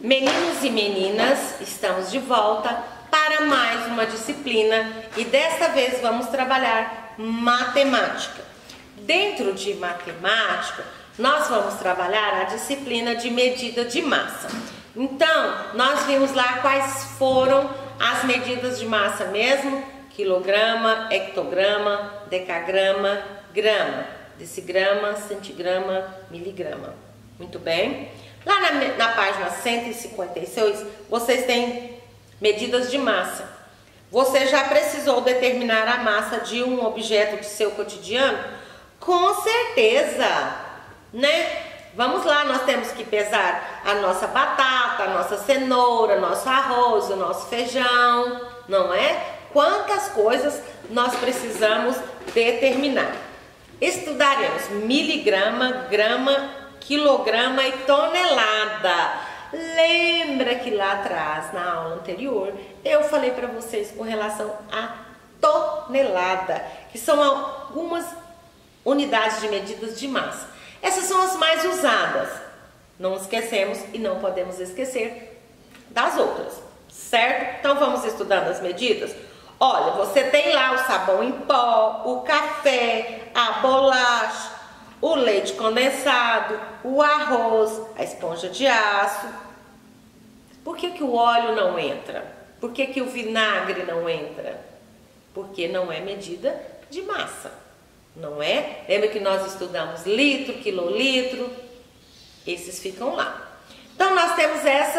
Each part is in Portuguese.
Meninos e meninas, estamos de volta para mais uma disciplina e desta vez vamos trabalhar matemática. Dentro de matemática, nós vamos trabalhar a disciplina de medida de massa. Então, nós vimos lá quais foram as medidas de massa mesmo: quilograma, hectograma, decagrama, grama, decigrama, centigrama, miligrama. Muito bem? Lá na página 156, vocês têm medidas de massa. Você já precisou determinar a massa de um objeto de seu cotidiano? Com certeza, né? Vamos lá, nós temos que pesar a nossa batata, a nossa cenoura, nosso arroz, o nosso feijão, não é? Quantas coisas nós precisamos determinar. Estudaremos miligrama, grama, quilograma e tonelada. Lembra que lá atrás, na aula anterior, eu falei para vocês com relação à tonelada, que são algumas unidades de medidas de massa. Essas são as mais usadas. Não esquecemos e não podemos esquecer das outras, certo? Então vamos estudando as medidas. Olha, você tem lá o sabão em pó, o café, a bolacha, o leite condensado, o arroz, a esponja de aço. Por que o óleo não entra? Por que o vinagre não entra? Porque não é medida de massa, não é? Lembra que nós estudamos litro, quilolitro? Esses ficam lá. Então nós temos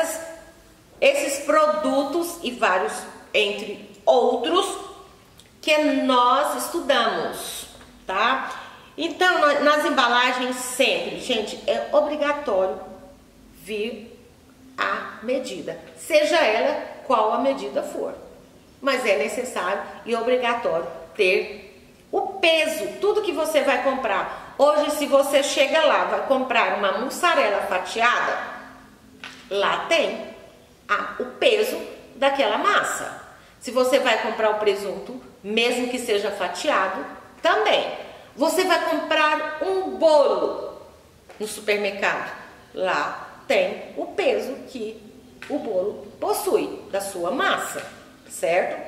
esses produtos e vários entre outros que nós estudamos, tá? Então, nas embalagens sempre, gente, é obrigatório vir a medida, seja ela qual a medida for. Mas é necessário e obrigatório ter o peso, tudo que você vai comprar. Hoje, se você chega lá, vai comprar uma mussarela fatiada, lá tem o peso daquela massa. Se você vai comprar o presunto, mesmo que seja fatiado, também. Você vai comprar um bolo no supermercado, lá tem o peso que o bolo possui da sua massa, certo?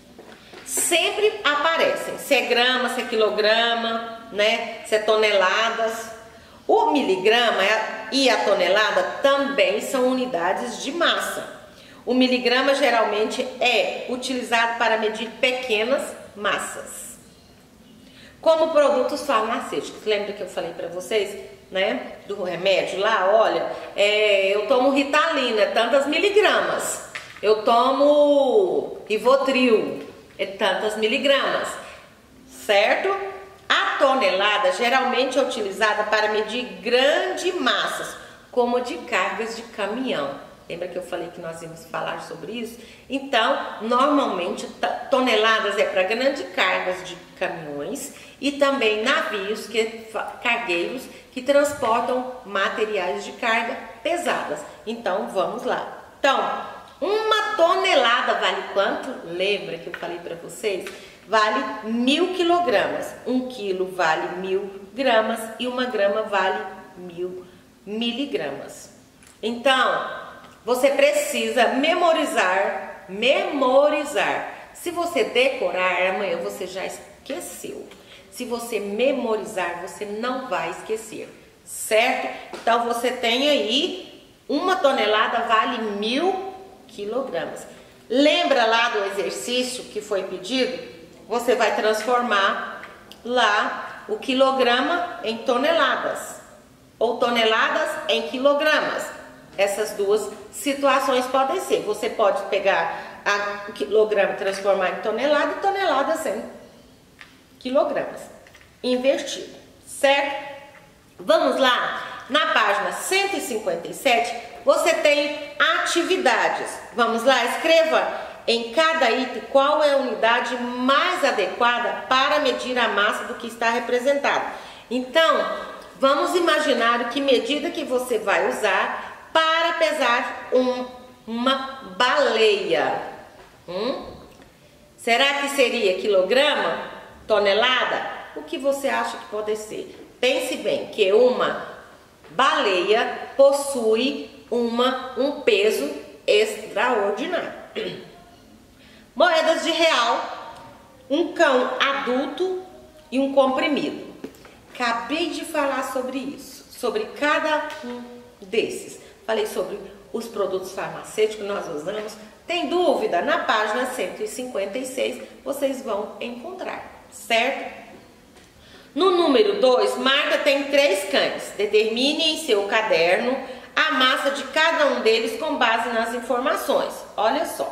Sempre aparecem, se é grama, se é quilograma, né? Se é toneladas. O miligrama e a tonelada também são unidades de massa. O miligrama geralmente é utilizado para medir pequenas massas. Como produtos farmacêuticos, lembra que eu falei para vocês, né, do remédio lá? Olha, eu tomo Ritalina, tantas miligramas. Eu tomo Rivotril, tantas miligramas, certo? A tonelada geralmente é utilizada para medir grandes massas, como de cargas de caminhão. Lembra que eu falei que nós íamos falar sobre isso? Então, normalmente, toneladas é para grandes cargas de caminhões e também navios, cargueiros, que transportam materiais de carga pesadas. Então, vamos lá. Então, uma tonelada vale quanto? Lembra que eu falei para vocês? Vale 1000 quilogramas. 1 quilo vale 1000 gramas e 1 grama vale 1000 miligramas. Então, você precisa memorizar. Se você decorar, amanhã você já esqueceu. Se você memorizar, você não vai esquecer, certo? Então, você tem aí, 1 tonelada vale 1000 quilogramas. Lembra lá do exercício que foi pedido? Você vai transformar lá o quilograma em toneladas, ou toneladas em quilogramas. Essas duas situações podem ser. Você pode pegar o quilograma e transformar em tonelada e toneladas em quilogramas. Invertido, certo? Vamos lá. Na página 157, você tem atividades. Vamos lá, escreva em cada item qual é a unidade mais adequada para medir a massa do que está representado. Então, vamos imaginar que medida que você vai usar para pesar uma baleia. Será que seria quilograma? Tonelada? O que você acha que pode ser? Pense bem que uma baleia possui um peso extraordinário. Moedas de real, um cão adulto e um comprimido. Acabei de falar sobre isso, sobre cada um desses. Falei sobre os produtos farmacêuticos que nós usamos. Tem dúvida? Na página 156 vocês vão encontrar, certo? No número 2, Marta tem 3 cães. Determine em seu caderno a massa de cada um deles com base nas informações. Olha só.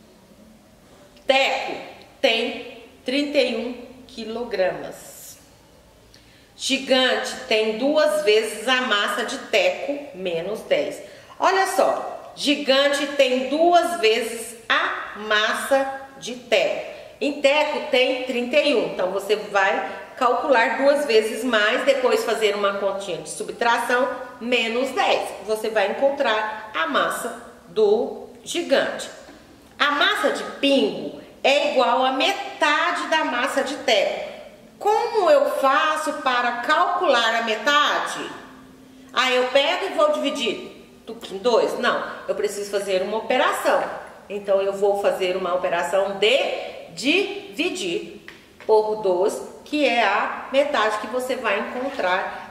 Teco tem 31 quilogramas. Gigante tem 2 vezes a massa de Teco, menos 10. Olha só. Gigante tem 2 vezes a massa de Teco. Em Teco tem 31. Então você vai calcular 2 vezes mais, depois fazer uma continha de subtração, menos 10. Você vai encontrar a massa do gigante. A massa de Pingo é igual a metade da massa de Teco. Como eu faço para calcular a metade? Eu pego e vou dividir em 2? Não, eu preciso fazer uma operação. Então eu vou fazer uma operação de dividir por 2, que é a metade que você vai encontrar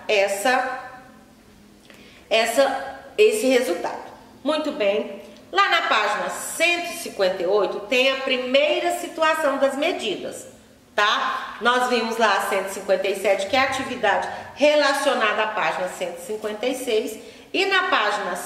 esse resultado. Muito bem. Lá na página 158 tem a primeira situação das medidas, tá? Nós vimos lá a 157, que é a atividade relacionada à página 156, e na página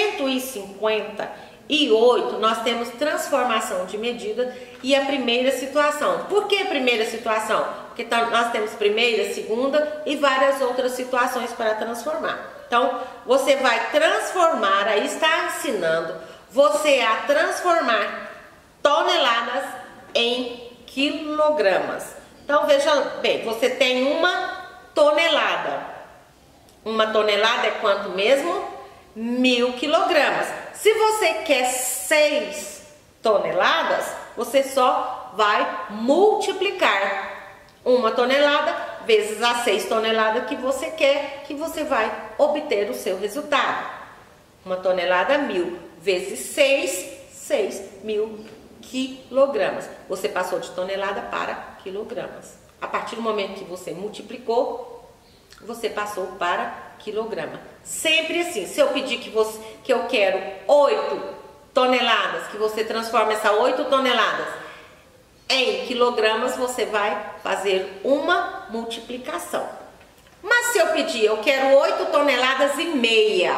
158 nós temos transformação de medida e a primeira situação. Por que primeira situação? Porque nós temos primeira, segunda e várias outras situações para transformar. Então, você vai transformar, aí está ensinando você a transformar toneladas em quilogramas. Então, veja bem, você tem 1 tonelada. 1 tonelada é quanto mesmo? 1000 quilogramas. Se você quer 6 toneladas, você só vai multiplicar 1 tonelada vezes as 6 toneladas que você quer, que você vai obter o seu resultado. 1 tonelada, 1000 vezes 6.000 quilogramas. Você passou de tonelada para quilogramas. A partir do momento que você multiplicou, você passou para quilograma. Sempre assim. Se eu pedir que eu quero 8 toneladas, que você transforma essas 8 toneladas em quilogramas, você vai fazer uma multiplicação. Mas se eu pedir, eu quero 8 toneladas e meia.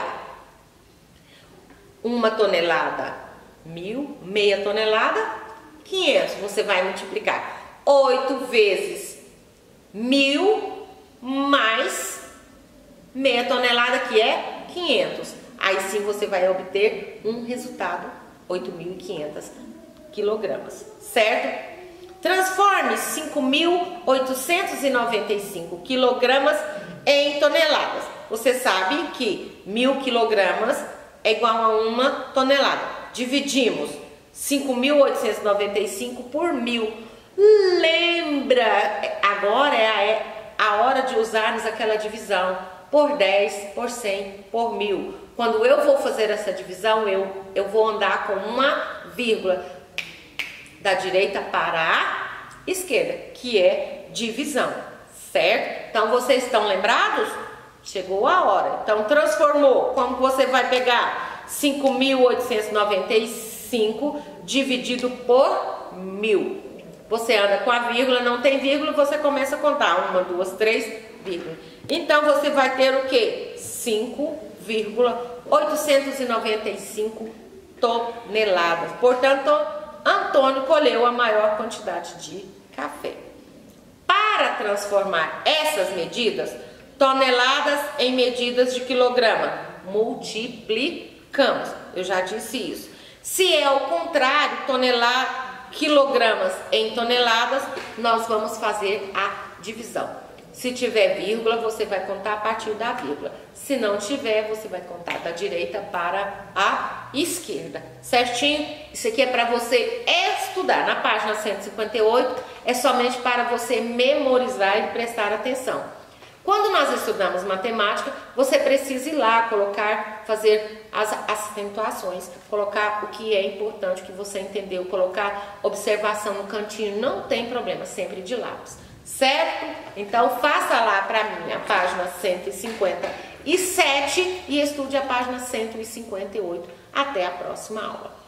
1 tonelada, 1000, meia tonelada, 500. Você vai multiplicar 8 vezes 1000 mais meia tonelada, que é 500. Aí sim você vai obter um resultado, 8.500 quilogramas, certo? Transforme 5.895 quilogramas em toneladas. Você sabe que 1000 quilogramas é igual a 1 tonelada. Dividimos 5.895 por 1000. Lembra, agora é a hora de usarmos aquela divisão por 10, por 100, por 1000. Quando eu vou fazer essa divisão, eu vou andar com uma vírgula da direita para a esquerda, que é divisão, certo? Então, vocês estão lembrados? Chegou a hora. Então, transformou. Como você vai pegar 5.895 dividido por 1000? Você anda com a vírgula, não tem vírgula, você começa a contar. 1, 2, 3, vírgula. Então, você vai ter o quê? 5,895 toneladas. Portanto, Antônio colheu a maior quantidade de café. Para transformar essas medidas, toneladas em medidas de quilograma, multiplicamos. Eu já disse isso. Se é o contrário, quilogramas em toneladas, nós vamos fazer a divisão. Se tiver vírgula, você vai contar a partir da vírgula. Se não tiver, você vai contar da direita para a esquerda. Certinho? Isso aqui é para você estudar. Na página 158 é somente para você memorizar e prestar atenção. Quando nós estudamos matemática, você precisa ir lá, fazer as acentuações, colocar o que é importante, o que você entendeu, colocar observação no cantinho, não tem problema, sempre de lápis, certo? Então faça lá para mim a página 157 e estude a página 158. Até a próxima aula.